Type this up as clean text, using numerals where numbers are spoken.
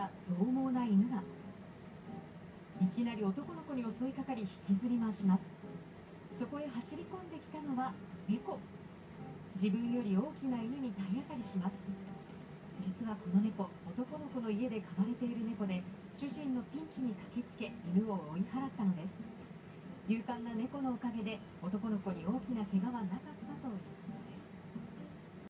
から獰猛な犬が。いきなり男の子に襲いかかり引きずり回します。そこへ走り込んできたのは猫。自分より大きな犬に体当たりします。実はこの猫、男の子の家で飼われている猫で、主人のピンチに駆けつけ犬を追い払ったのです。勇敢な猫のおかげで男の子に大きな怪我はなかったということです。